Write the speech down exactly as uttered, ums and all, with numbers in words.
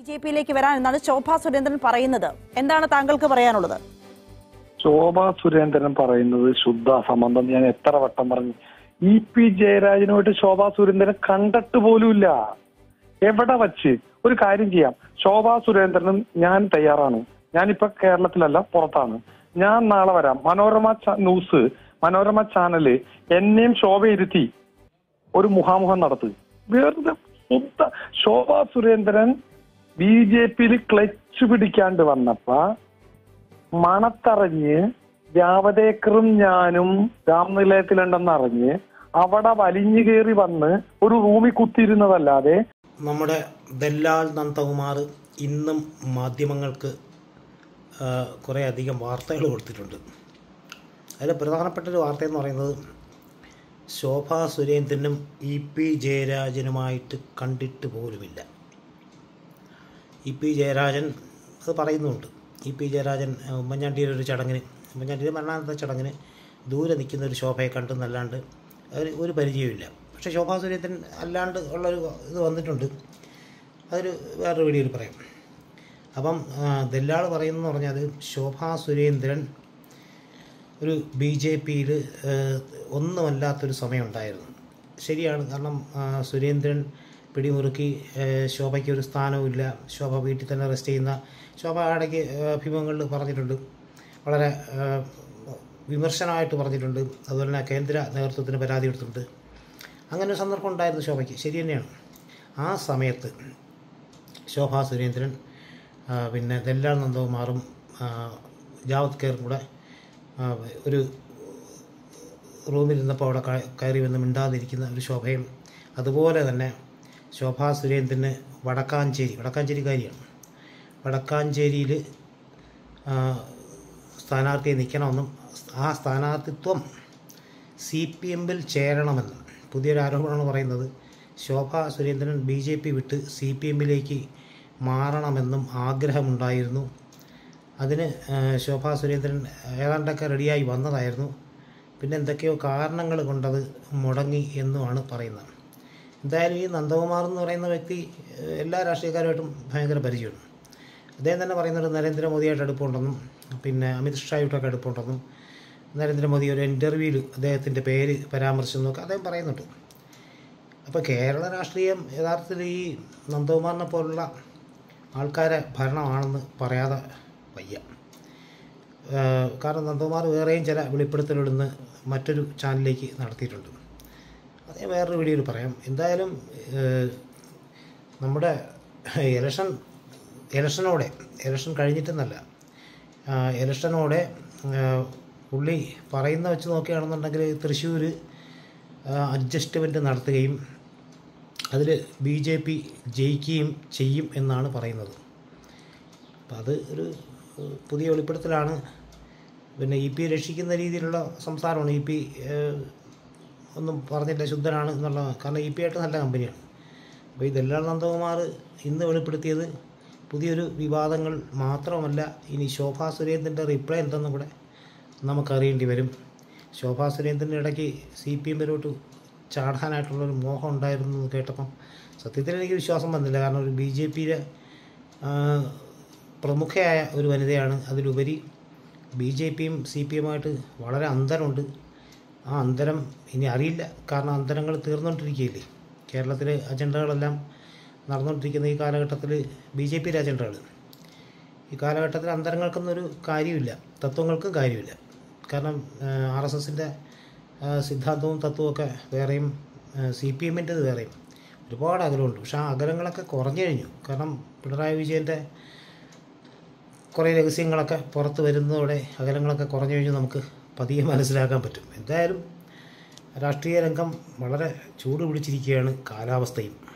J പിയിലേക്ക് വരാൻ എന്നാണ് ശോഭാ സുരേന്ദ്രൻ പറയുന്നത്. എന്താണ് താങ്കൾക്ക് പറയാനുള്ളത്? ശോഭാ സുരേന്ദ്രൻ പറയുന്നത് ശുദ്ധ അസംബന്ധം. ഞാൻ എത്ര വട്ടം പറഞ്ഞു. ഇ പി ജയരാജനുമായിട്ട് ശോഭാ സുരേന്ദ്രൻ കണ്ടിട്ട് പോലുമില്ല. എവിടെ വച്ച്? ഒരു കാര്യം ചെയ്യാം, ശോഭാ സുരേന്ദ്രനും ഞാൻ തയ്യാറാണ്. ഞാനിപ്പോ കേരളത്തിലല്ല, പുറത്താണ്. ഞാൻ നാളെ വരാം. മനോരമ ന്യൂസ്, മനോരമ ചാനല് എന്നെയും ശോഭ ഇരുത്തി ഒരു മുഖാമുഖം നടത്തുക. വെറുതെ ശുദ്ധ ശോഭാ സുരേന്ദ്രൻ ബി ജെ പിയിൽ ക്ലച്ച് പിടിക്കാണ്ട് വന്നപ്പോ മണത്തറിഞ്ഞ് ജാവദേക്കറും ഞാനും രാംനിലയത്തിലുണ്ടെന്ന് അറിഞ്ഞ് അവിടെ വലിഞ്ഞു കയറി വന്ന് ഒരു റൂമിൽ കുത്തിയിരുന്നതല്ലാതെ. നമ്മുടെ ദല്ലാൽ നന്ദകുമാർ ഇന്നും മാധ്യമങ്ങൾക്ക് കുറേ അധികം വാർത്തകൾ കൊടുത്തിട്ടുണ്ട്. അതിൽ പ്രധാനപ്പെട്ട ഒരു വാർത്തയെന്ന് പറയുന്നത് ശോഭാ സുരേന്ദ്രനും ഇ പി ജയരാജനുമായിട്ട് കണ്ടിട്ട് പോലുമില്ല. ഇ പി ജയരാജൻ അത് പറയുന്നുണ്ട്. ഇ പി ജയരാജൻ ഉമ്മൻചാണ്ടിയുടെ ഒരു ചടങ്ങിന്, ഉമ്മൻചാണ്ടിയുടെ മരണാനന്തര ചടങ്ങിന് ദൂരെ നിൽക്കുന്ന ഒരു ശോഭയെ കണ്ടെന്നല്ലാണ്ട് അതിന് ഒരു പരിചയമില്ല. പക്ഷേ ശോഭാ സുരേന്ദ്രൻ അല്ലാണ്ട് ഉള്ളൊരു ഇത് വന്നിട്ടുണ്ട്. അതൊരു വേറൊരു വീഡിയോയിൽ പറയാം. അപ്പം ദല്ലാൾ പറയുന്നതെന്ന് പറഞ്ഞാൽ ശോഭാ സുരേന്ദ്രൻ ഒരു ബി ജെ പിയിൽ ഒന്നുമല്ലാത്തൊരു സമയമുണ്ടായിരുന്നു. ശരിയാണ്. കാരണം സുരേന്ദ്രൻ പിടിമുറുക്കി ശോഭയ്ക്ക് ഒരു സ്ഥാനവുമില്ല, ശോഭ വീട്ടിൽ തന്നെ റെസ്റ്റ് ചെയ്യുന്ന, ശോഭ ഇടയ്ക്ക് അഭിമുഖങ്ങളിൽ പറഞ്ഞിട്ടുണ്ട്, വളരെ വിമർശനമായിട്ട് പറഞ്ഞിട്ടുണ്ട്. അതുപോലെ തന്നെ കേന്ദ്ര നേതൃത്വത്തിന് പരാതി കൊടുത്തിട്ടുണ്ട്. അങ്ങനെ ഒരു സന്ദർഭം ഉണ്ടായിരുന്നു ശോഭയ്ക്ക്. ശരി തന്നെയാണ്. ആ സമയത്ത് ശോഭാ സുരേന്ദ്രൻ പിന്നെ ദല്ലാൽ നന്ദകുമാറും ജാവദേക്കറും കൂടെ ഒരു റൂമിൽ നിന്നപ്പോൾ അവിടെ കയറി വന്ന് മിണ്ടാതിരിക്കുന്ന ഒരു ശോഭയും, അതുപോലെ തന്നെ ശോഭാ സുരേന്ദ്രന് വടക്കാഞ്ചേരി വടക്കാഞ്ചേരിക്കാരിയാണ് വടക്കാഞ്ചേരിയിൽ സ്ഥാനാർത്ഥിയെ നിൽക്കണമെന്നും ആ സ്ഥാനാർത്ഥിത്വം സി പി എമ്മിൽ ചേരണമെന്നും പുതിയൊരു ആരോപണമാണ് പറയുന്നത്. Shobha Surendran B J P വിട്ട് സി പി എമ്മിലേക്ക് മാറണമെന്നും ആഗ്രഹമുണ്ടായിരുന്നു. അതിന് ശോഭാ സുരേന്ദ്രൻ ഏതാണ്ടൊക്കെ റെഡിയായി വന്നതായിരുന്നു. പിന്നെ എന്തൊക്കെയോ കാരണങ്ങൾ കൊണ്ടത് മുടങ്ങി എന്നുമാണ് പറയുന്നത്. എന്തായാലും ഈ നന്ദകുമാർ എന്ന് പറയുന്ന വ്യക്തി എല്ലാ രാഷ്ട്രീയക്കാരുമായിട്ടും ഭയങ്കര പരിചയമാണ്. അദ്ദേഹം തന്നെ പറയുന്നത് നരേന്ദ്രമോദിയായിട്ട് അടുപ്പമുണ്ടെന്നും പിന്നെ അമിത് ഷായുമായിട്ടൊക്കെ അടുപ്പമുണ്ടെന്നും നരേന്ദ്രമോദി ഒരു ഇൻ്റർവ്യൂവിൽ അദ്ദേഹത്തിൻ്റെ പേര് പരാമർശിച്ചെന്നൊക്കെ അദ്ദേഹം പറയുന്നുണ്ട്. അപ്പോൾ കേരള രാഷ്ട്രീയം യഥാർത്ഥത്തിൽ ഈ നന്ദകുമാറിനെ പോലുള്ള ആൾക്കാരെ ഭരണമാണെന്ന് പറയാതെ വയ്യ. കാരണം നന്ദകുമാർ വേറെയും ചില വെളിപ്പെടുത്തലുകളിന്ന് മറ്റൊരു ചാനലിലേക്ക് നടത്തിയിട്ടുണ്ട്. അതേ വേറൊരു വീഡിയോയിൽ പറയാം. എന്തായാലും നമ്മുടെ ഇലക്ഷൻ ഇലക്ഷനോടെ ഇലക്ഷൻ കഴിഞ്ഞിട്ടെന്നല്ല, ഇലക്ഷനോടെ പുള്ളി പറയുന്ന വെച്ച് നോക്കുകയാണെന്നുണ്ടെങ്കിൽ തൃശ്ശൂർ അഡ്ജസ്റ്റ്മെൻറ്റ് നടത്തുകയും അതിൽ ബി ജെ പി ജയിക്കുകയും ചെയ്യും എന്നാണ് പറയുന്നത്. അപ്പം അത് ഒരു പുതിയ വെളിപ്പെടുത്തലാണ്. പിന്നെ ഇ പി രക്ഷിക്കുന്ന രീതിയിലുള്ള സംസാരമാണ്. ഇ പി ഒന്നും പറഞ്ഞില്ല, ശുദ്ധനാണ് എന്നുള്ള. കാരണം ഇ പി ആയിട്ട് നല്ല കമ്പനിയാണ്. അപ്പോൾ ഈ ദല്ലാൽ നന്ദകുമാർ ഇന്ന് വെളിപ്പെടുത്തിയത് പുതിയൊരു വിവാദങ്ങൾ മാത്രമല്ല, ഇനി ശോഭാ സുരേന്ദ്രൻ്റെ റിപ്ലൈ എന്തെന്നും കൂടെ നമുക്കറിയേണ്ടി വരും. ശോഭാ സുരേന്ദ്രൻ്റെ ഇടയ്ക്ക് സി പി എമ്മിലോട്ട് ചാടാനായിട്ടുള്ളൊരു മോഹം ഉണ്ടായിരുന്നു എന്ന് കേട്ടപ്പം സത്യത്തിൽ എനിക്ക് വിശ്വാസം വന്നില്ല. കാരണം ഒരു ബി ജെ പിയിലെ പ്രമുഖയായ ഒരു വനിതയാണ്. അതിലുപരി ബി ജെ പിയും സി പി എമ്മുമായിട്ട് വളരെ അന്തരമുണ്ട്. ആ അന്തരം ഇനി അറിയില്ല. കാരണം അന്തരങ്ങൾ തീർന്നുകൊണ്ടിരിക്കുകയില്ലേ. കേരളത്തിലെ അജണ്ടകളെല്ലാം നടന്നുകൊണ്ടിരിക്കുന്ന ഈ കാലഘട്ടത്തിൽ ബി ജെ പിയിലെ അജണ്ടകൾ, ഈ കാലഘട്ടത്തിൽ അന്തരങ്ങൾക്കൊന്നൊരു കാര്യമില്ല, തത്വങ്ങൾക്കും കാര്യമില്ല. കാരണം ആർ എസ് എസിൻ്റെ സിദ്ധാന്തവും തത്വമൊക്കെ വേറെയും സി പി എമ്മിൻ്റെത് വേറെയും ഒരുപാട് അകലമുണ്ട്. പക്ഷേ ആ അകലങ്ങളൊക്കെ കുറഞ്ഞു കഴിഞ്ഞു. കാരണം പിണറായി വിജയൻ്റെ കുറേ രഹസ്യങ്ങളൊക്കെ പുറത്ത് വരുന്നതോടെ അകലങ്ങളൊക്കെ കുറഞ്ഞു കഴിഞ്ഞ് നമുക്ക് പതിയെ മനസ്സിലാക്കാൻ പറ്റും. എന്തായാലും രാഷ്ട്രീയ രംഗം വളരെ ചൂട് പിടിച്ചിരിക്കുകയാണ്, കാലാവസ്ഥയും.